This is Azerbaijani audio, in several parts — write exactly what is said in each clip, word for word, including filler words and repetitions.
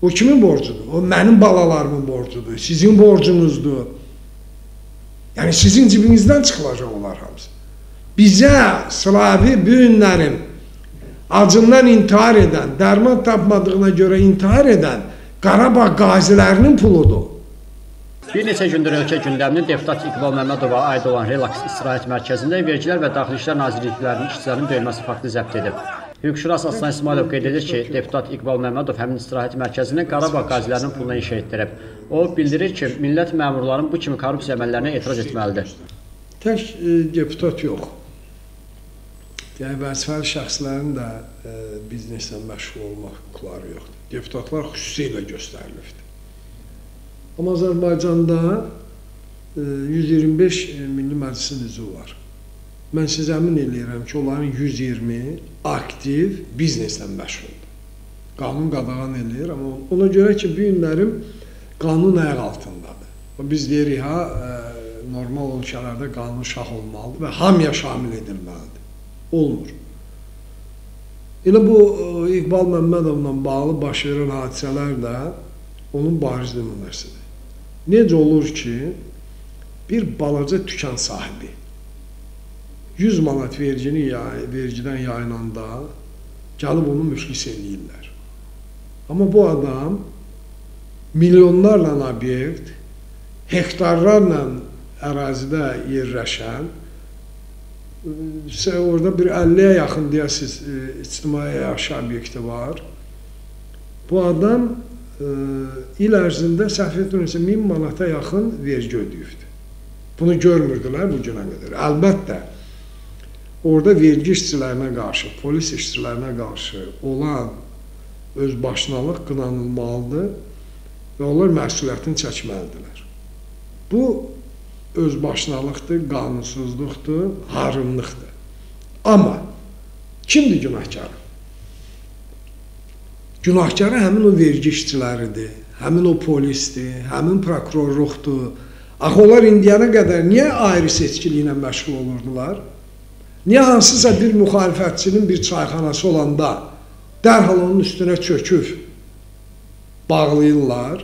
O kimin borcudur? O mənim balalarımın borcudur, sizin borcunuzdur. Yəni sizin cibinizdən çıxılacaq onlar hamısı. Bizə Slavi bu günlərin acından intihar edən, dərman tapmadığına görə intihar edən Qarabağ qazilərinin puludur. Bir neçə gündür ölkə gündəminin deputat İqbal Məmmədova aid olan Relax istirahət mərkəzində Vergilər və Daxili İşlər Nazirliklərinin işçilərinin döyülməsi faktı zəbt edib. Hüquqşünas Aslan İsmailov qeyd edir ki, deputat İqbal Məmmədov həmin istirahət mərkəzini Qarabağ qazilərinin puluna inşa etdirib. O bildirir ki, millət məmurların bu kimi korrupsiya əməllərinə etiraz etməlidir. Tək e, deputat yox. Yəni vəzifəli şəxslərin də e, bizneslə məşğul olmaq hüquqları yoxdur. Deputatlar xüsusilə göstərilibdir. Amma Azərbaycanda e, yüz iyirmi beş Milli Məclisin üzvü var. Mən sizə əmin edirəm ki, onların yüz iyirmi aktiv bizneslə məşğuldur. Qanun qadağan edir, amma ona görə ki, bu günlərim qanun ayaq altındadır. Biz deyirik, ha, e, normal ölkələrdə qanun şah olmalıdır və hamıya şamil edilməlidir. Olmur. Elə bu İqbal Məmmədovla bağlı baş verən hadisələr də onun bariz nümunəsidir. Necə olur ki, bir balaca dükan sahibi yüz manat vergini yay, vergidən yayınanda gəlib onu müflis edirlər. Amma bu adam milyonlarla obyekt, hektarlarla ərazidə yerləşən, orada bir əlliyə yaxın deyəsiz ictimai yaşayış obyekti var. Bu adam e, il ərzində səhv etmirəmsə min manata yaxın vergi ödəyibdir. Bunu görmürdülər bu günə qədər. Əlbəttə, orada vergi işçilərinə qarşı, polis işçilərinə qarşı olan özbaşınalıq qınanılmalıdır və onlar məsuliyyətini çəkməlidirlər. Bu özbaşınalıqdır, qanunsuzluqdur, harımlıqdır. Amma kimdir günahkarı? Günahkarı həmin o vergi işçiləridir, həmin o polisdir, həmin prokurorluqdur. Axı onlar indiyana qədər niyə ayrı seçkili ilə məşğul olurdular? Niyə hansısa bir müxalifətçinin bir çayxanası olanda dərhal onun üstünə çöküb bağlayırlar?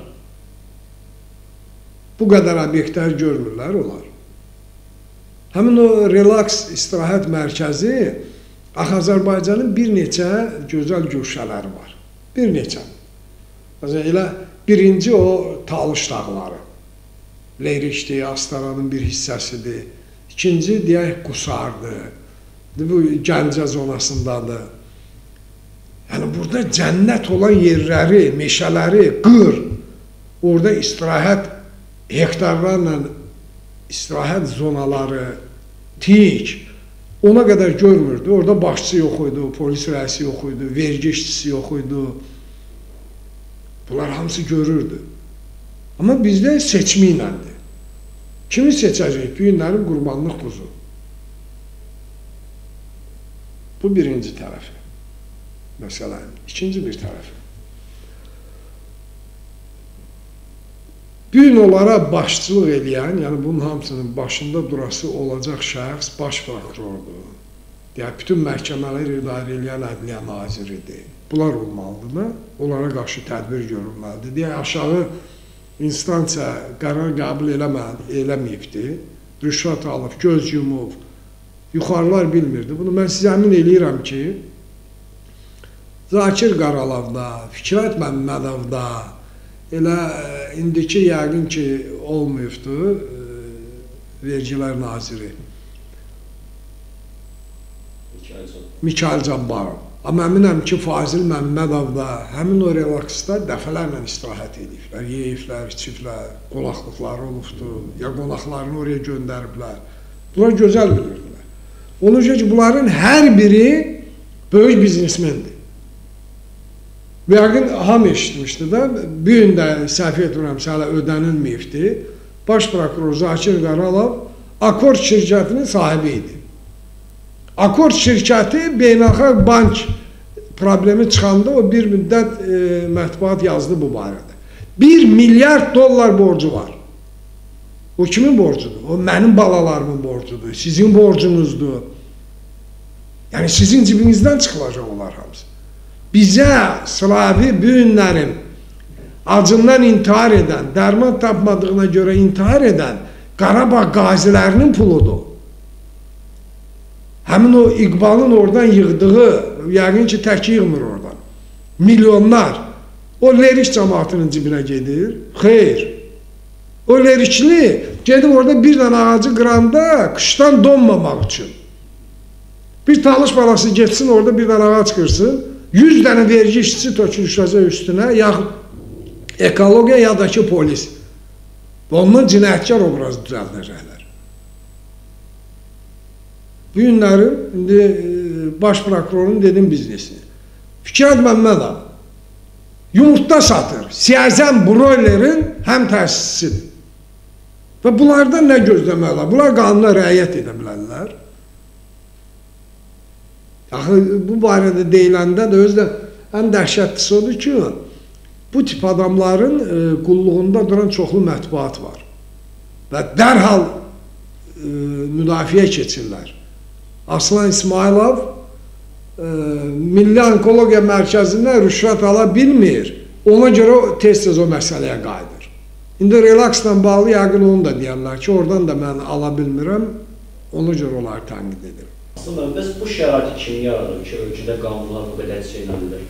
Bu qədər obyektlər görmürlər onlar. Həmin o Relax istirahət mərkəzi Azərbaycanın bir neçə gözəl güşələri var. Bir neçə. Elə birinci o Talış dağları. Leyrikdir, Astaranın bir hissəsidir. İkinci deyək Qusardır. Bu Gəncə zonasındadır. Yəni burada cənnət olan yerləri, meşələri, qır, orada istirahət hektarlarla istirahət zonaları, tik, ona qədər görmürdü. Orada başçı yox idi, polis rəisi yox idi, vergi işçisi yox idi. Bunlar hamısı görürdü. Amma bizdə seçimi iləndir. Kimi seçəcək? Bu günlərin qurbanlıq quzu. Bu birinci tərəfi. Məsələn, ikinci bir tərəfi. Bir gün onlara başçılıq edən, yəni bunun hamısının başında durası olacaq şəxs baş prokurordur. Yəni, bütün məhkəmələri idarə edən ədliyyə naziridir. Bunlar olmalıdır da, onlara qarşı tədbir görülməlidir. Deyək, aşağı instansiya qərar qəbul eləməyibdir, rüşvət alıb, göz yumub, yuxarılar bilmirdi. Bunu mən sizə əmin eləyirəm ki, Zakir Qaralovda, Fikrət Məmmədovda, elə indiki yəqin ki, olmayıbdır, vergilər naziri Mikail Cabbarov. Amma əminəm ki, Fazil Məmmədov da həmin o relaksda dəfələrlə istirahət ediblər, yeyiblər, içiblər, qonaqlıqları olubdur, ya qonaqlarını oraya göndəriblər. Bunlar gözəl bilirdilər. Onun üçün ki, bunların hər biri böyük biznesmendir. Yəqin hamı eşitmişdi də, bir gün də səhv etmirəmsə hələ ödənilməyibdi. Baş prokuror Zakir Qaralov Akord şirkətinin sahibi idi. Akord şirkəti beynəlxalq bank problemi çıxanda o bir müddət e, mətbuat yazdı bu barədə. Bir milyard dollar borcu var. O kimin borcudur? O mənim balalarımın borcudur, sizin borcunuzdur. Yəni sizin cibinizdən çıxılacaq onlar hamısı. Bizə Slavi bu günlərin acından intihar edən, dərman tapmadığına görə intihar edən Qarabağ qazilərinin puludur. Həmin o İqbalın oradan yığdığı, yəqin ki, tək yığmır oradan. Milyonlar. O lerik cəmaatının cibinə gedir. Xeyr. O lerikli gedib orada bir dənə ağacı qıranda qışdan donmamaq üçün. Bir talış balası geçsin orada bir dənə ağac qırsın, yüz dənə vergi işçisi tökülüşəcək üstünə, yaxud ekologiya ya da ki polis. Ondan cinayətkar obrazı düzəldəcəklər. Bu günlərin indi baş prokurorun dedim biznesini. Fikrət Məmmədov yumurta satır. Siyazən broilerin həm təsisçisidir. Və bunlardan nə gözləmələr? Bunlar qanuna riayət edə bilərlər. Axı, bu barədə deyiləndə də özdə ən dəhşətlisi odur ki, bu tip adamların e, qulluğunda duran çoxlu mətbuat var. Və dərhal e, müdafiə keçirlər. Aslan İsmailov e, Milli Onkologiya Mərkəzindən rüşvət ala bilmir. Ona görə tez-tez o məsələyə qayıdır. İndi relaksla bağlı yəqin onu da deyərlər ki, oradan da mən ala bilmirəm, ona görə onları tənqid edirəm. Aslında biz bu şəraiti kim yaradır ki, ölkədə qanunlar bu qədər çeynənilir?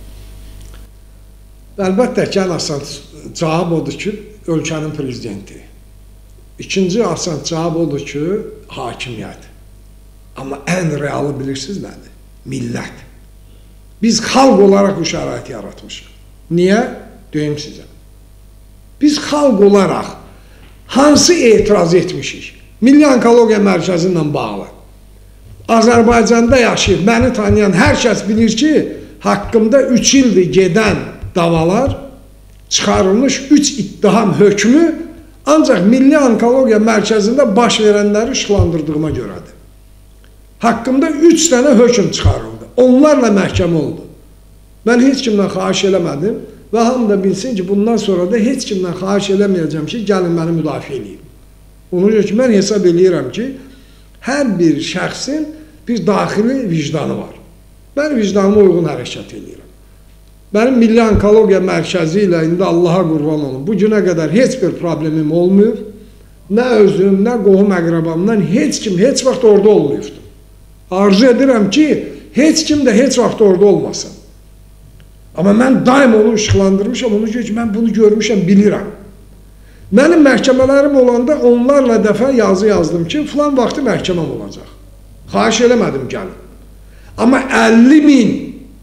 Əlbəttə ki, ən asan cavab odur ki, ölkənin prezidenti. İkinci asan cavab odur ki, hakimiyyət. Amma ən realı bilirsiniz nədir? Millət. Biz xalq olaraq bu şəraiti yaratmışıq. Niyə? Deyim sizə. Biz xalq olaraq hansı etiraz etmişik? Milli Onkologiya Mərkəzi ilə bağlı. Azərbaycanda yaşayıb, məni tanıyan hər kəs bilir ki, haqqımda üç ildir gedən davalar, çıxarılmış üç ittiham hökmü ancaq Milli Onkologiya Mərkəzində baş verənləri işlandırdığıma görədir. Haqqımda üç dənə hökm çıxarıldı. Onlarla məhkəmə oldu. Mən heç kimdən xahiş eləmədim və hamı da bilsin ki, bundan sonra da heç kimdən xahiş eləməyəcəm ki, gəlin məni müdafiə edeyim. Ona görə ki, mən hesab eləyirəm ki, hər bir şəxsin bir daxili vicdanı var. Mən vicdanıma uyğun hərəkət edirəm. Mənim Milli Onkologiya Mərkəzi ilə indi Allaha qurban olun, bu günə qədər heç bir problemim olmuyor. Nə özüm, nə qohum əqrabamdan heç kim heç vaxt orada olmayıbdır. Arzu edirəm ki, heç kim də heç vaxt orada olmasın. Amma mən daim onu işıqlandırmışam, onu ki, mən bunu görmüşəm, bilirəm. Mənim məhkəmələrim olanda onlarla dəfə yazı yazdım ki, filan vaxtı məhkəməm olacaq. Xahiş eləmədim gəlin. Amma əlli min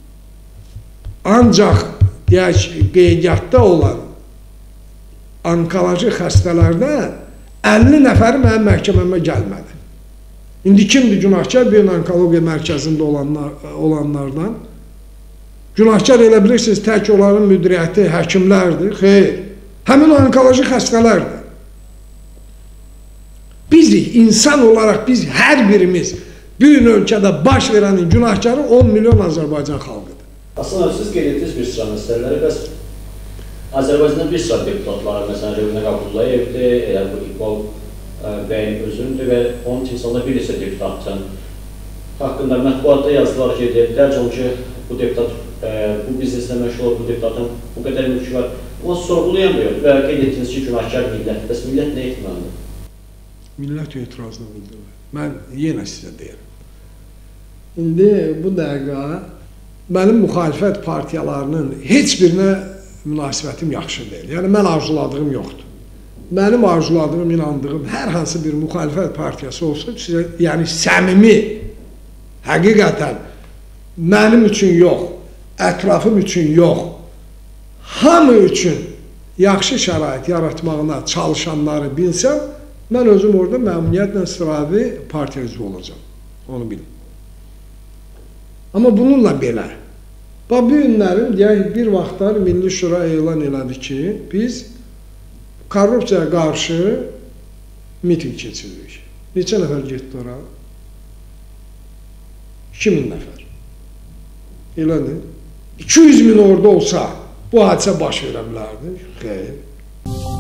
ancaq deyək, qeydiyyatda olan onkoloji xəstələrdən əlli nəfəri mənim məhkəməmə gəlmədi. İndi kimdir günahkar bir onkologiya mərkəzində olanlar, olanlardan? Günahkar elə bilirsiniz, tək onların müdiriyyəti həkimlərdir. Xeyr, həmin onkoloji xəstələrdir. Bizik, insan olaraq biz hər birimiz bir gün ölkədə baş verənin günahkarı on milyon Azərbaycan xalqıdır. Aslında siz qeyd etdiniz bir sıra məsələləri, bəs Azərbaycanda bir sıra deputatları, məsələn, Rövnə Qabulayevdir, elə bu İqbal bəyin özündür və onun timsalında bir neçə deputatın haqqında mətbuatda yazılar gedir. Dərc olun ki, bu deputat, bu bizneslə məşğul olan bu deputatın bu qədər mülkü var. Amma sorğulayamıyor və qeyd etdiniz ki, günahkar millət. Bəs millət nə etməlidir? Millət etirazını bildirir. Mən yenə sizə deyirəm. İndi bu dəqiqə mənim müxalifət partiyalarının heç birinə münasibətim yaxşı deyil. Yəni, mən arzuladığım yoxdur. Mənim arzuladığım, inandığım hər hansı bir müxalifət partiyası olsa, sizə, yəni səmimi, həqiqətən mənim üçün yox, ətrafım üçün yox, hamı üçün yaxşı şərait yaratmağına çalışanları bilsəm, mən özüm orada məmnuniyyətlə sıravi partiya üzvü olacam. Onu bilin. Amma bununla belə, bu günlərin, deyək, bir vaxtlar Milli Şura elan elədi ki, biz korrupsiyaya qarşı miting keçiririk. Neçə nəfər getdi ora? iki min nəfər. Elədir. iki yüz min orada olsa, bu hadisə baş verə bilərdi. Xeyr.